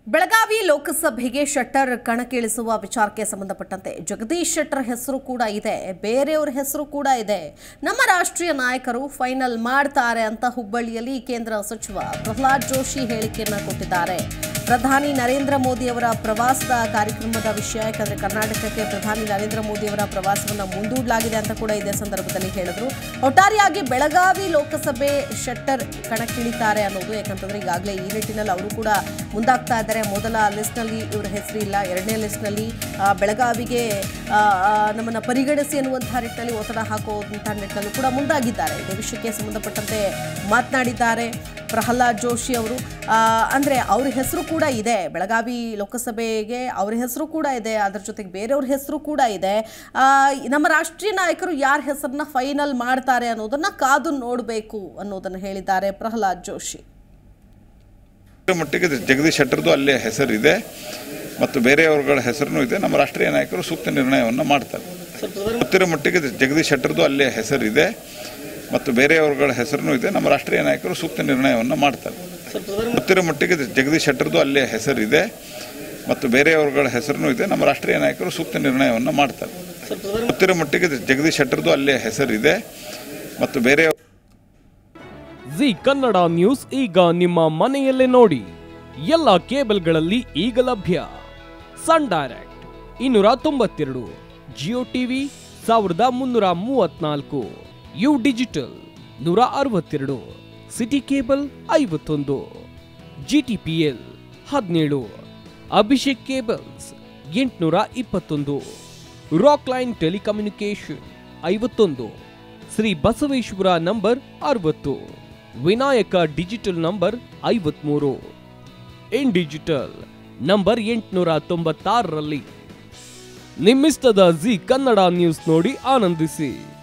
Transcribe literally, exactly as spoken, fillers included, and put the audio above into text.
ಬೆಳಗಾವಿ ಲೋಕಸಭೆಗೆ ಶೆಟ್ಟರ್ ಕಣಕ್ಕಿಳಿಸುವ ವಿಚಾರಕ್ಕೆ ಸಂಬಂಧಪಟ್ಟಂತೆ ಜಗದೀಶ್ ಶೆಟ್ಟರ್ ಹೆಸರು ಕೂಡ ಇದೆ, ಬೇರೆಯವರ ಹೆಸರು ಕೂಡ ಇದೆ. ನಮ್ಮ ರಾಷ್ಟ್ರೀಯ ನಾಯಕರು ಫೈನಲ್ ಮಾಡ್ತಾರೆ ಅಂತ ಹುಬ್ಬಳ್ಳಿಯಲ್ಲಿ ಕೇಂದ್ರ ಸಚಿವ ಪ್ರಹ್ಲಾದ್ ಜೋಶಿ ಹೇಳಿಕೆಯನ್ನು ಕೊಟ್ಟಿದ್ದಾರೆ. ಪ್ರಧಾನಿ ನರೇಂದ್ರ ಮೋದಿ ಅವರ ಪ್ರವಾಸದ ಕಾರ್ಯಕ್ರಮದ ವಿಷಯ, ಯಾಕಂದ್ರೆ ಕರ್ನಾಟಕಕ್ಕೆ ಪ್ರಧಾನಿ ನರೇಂದ್ರ ಮೋದಿ ಅವರ ಪ್ರವಾಸವನ್ನು ಮುಂದೂಡಲಾಗಿದೆ ಅಂತ ಕೂಡ ಇದೇ ಸಂದರ್ಭದಲ್ಲಿ ಹೇಳಿದ್ರು. ಒಟ್ಟಾರೆಯಾಗಿ ಬೆಳಗಾವಿ ಲೋಕಸಭೆ ಶೆಟ್ಟರ್ ಕಣಕ್ಕಿಳಿತಾರೆ ಅನ್ನೋದು, ಯಾಕಂತಂದ್ರೆ ಈಗಾಗಲೇ ಈ ನಿಟ್ಟಿನಲ್ಲಿ ಅವರು ಕೂಡ ಮುಂದಾಗ್ತಾ ಇದ್ದಾರೆ. ಮೊದಲ ಲಿಸ್ಟ್ನಲ್ಲಿ ಇವರ ಹೆಸರಿಲ್ಲ, ಎರಡನೇ ಲಿಸ್ಟ್ನಲ್ಲಿ ಬೆಳಗಾವಿಗೆ ನಮ್ಮನ್ನ ಪರಿಗಣಿಸಿ ಅನ್ನುವಂತಹ ನಿಟ್ಟಿನಲ್ಲಿ ಒತ್ತಡ ಹಾಕುವಂತಹ ನಿಟ್ಟಿನಲ್ಲೂ ಕೂಡ ಮುಂದಾಗಿದ್ದಾರೆ. ಇದೇ ವಿಷಯಕ್ಕೆ ಸಂಬಂಧಪಟ್ಟಂತೆ ಮಾತನಾಡಿದ್ದಾರೆ ಪ್ರಹ್ಲಾದ್ ಜೋಶಿ ಅವರು. ಅಂದರೆ ಅವ್ರ ಹೆಸರು ಕೂಡ ಇದೆ, ಬೆಳಗಾವಿ ಲೋಕಸಭೆಗೆ ಅವ್ರ ಹೆಸರು ಕೂಡ ಇದೆ, ಅದರ ಜೊತೆಗೆ ಬೇರೆಯವ್ರ ಹೆಸರು ಕೂಡ ಇದೆ. ನಮ್ಮ ರಾಷ್ಟ್ರೀಯ ನಾಯಕರು ಯಾರ ಹೆಸರನ್ನ ಫೈನಲ್ ಮಾಡ್ತಾರೆ ಅನ್ನೋದನ್ನ ಕಾದು ನೋಡಬೇಕು ಅನ್ನೋದನ್ನು ಹೇಳಿದ್ದಾರೆ ಪ್ರಹ್ಲಾದ್ ಜೋಶಿ. ಮಟ್ಟಿಗೆ ಜಗದೀಶ್ ಶೆಟ್ಟರ್ದು ಅಲ್ಲೇ ಹೆಸರಿದೆ ಮತ್ತು ಬೇರೆಯವರುಗಳ ಹೆಸರು ಇದೆ. ನಮ್ಮ ರಾಷ್ಟ್ರೀಯ ನಾಯಕರು ಸೂಕ್ತ ನಿರ್ಣಯವನ್ನು ಮಾಡ್ತಾರೆ. ಗೊತ್ತಿರೋ ಮಟ್ಟಿಗೆ ಜಗದೀಶ್ ಶೆಟ್ಟರ್ದು ಅಲ್ಲೇ ಹೆಸರಿದೆ ಮತ್ತು ಬೇರೆಯವರುಗಳ ಹೆಸರು ಇದೆ. ನಮ್ಮ ರಾಷ್ಟ್ರೀಯ ನಾಯಕರು ಸೂಕ್ತ ನಿರ್ಣಯವನ್ನು ಮಾಡ್ತಾರೆ. ಗೊತ್ತಿರೋ ಮಟ್ಟಿಗೆ ಜಗದೀಶ್ ಶೆಟ್ಟರ್ದು ಅಲ್ಲೇ ಹೆಸರಿದೆ ಮತ್ತು ಬೇರೆಯವರುಗಳ ಹೆಸರು ಇದೆ. ನಮ್ಮ ರಾಷ್ಟ್ರೀಯ ನಾಯಕರು ಸೂಕ್ತ ನಿರ್ಣಯವನ್ನು ಮಾಡ್ತಾರೆ. ಗೊತ್ತಿರೋ ಮಟ್ಟಿಗೆ ಜಗದೀಶ್ ಶೆಟ್ಟರ್ದು ಅಲ್ಲೇ ಹೆಸರಿದೆ ಮತ್ತು ಬೇರೆ ಜಿ ಕನ್ನಡ ನ್ಯೂಸ್ ಈಗ ನಿಮ್ಮ ಮನೆಯಲ್ಲೇ ನೋಡಿ. ಎಲ್ಲ ಕೇಬಲ್ಗಳಲ್ಲಿ ಈಗ ಲಭ್ಯ. ಸನ್ ಡೈರೆಕ್ಟ್ ಇನ್ನೂರ ತೊಂಬತ್ತೆರಡು, ಜಿಯೋ ಟಿವಿ ಸಾವಿರದ ಮುನ್ನೂರ ಮೂವತ್ನಾಲ್ಕು, ಯು ಡಿಜಿಟಲ್ ನೂರ ಅರವತ್ತೆರಡು, ಸಿಟಿ ಕೇಬಲ್ ಐವತ್ತೊಂದು, ಜಿಟಿಪಿಎಲ್ ಹದಿನೇಳು, ಅಭಿಷೇಕ್ ಕೇಬಲ್ಸ್ ಎಂಟುನೂರ ಇಪ್ಪತ್ತೊಂದು, ರಾಕ್ ಲೈನ್ ಟೆಲಿಕಮ್ಯುನಿಕೇಶನ್ ಐವತ್ತೊಂದು, ಶ್ರೀ ಬಸವೇಶ್ವರ ನಂಬರ್ ಅರವತ್ತು, ವಿನಾಯಕ ಡಿಜಿಟಲ್ ನಂಬರ್ ಐವತ್ಮೂರು, ಇನ್ ಡಿಜಿಟಲ್ ನಂಬರ್ ಎಂಟುನೂರ ತೊಂಬತ್ತಾರರಲ್ಲಿ. ನಿಮ್ಮಿಸ್ತದ ಜಿ ಕನ್ನಡ ನ್ಯೂಸ್ ನೋಡಿ ಆನಂದಿಸಿ.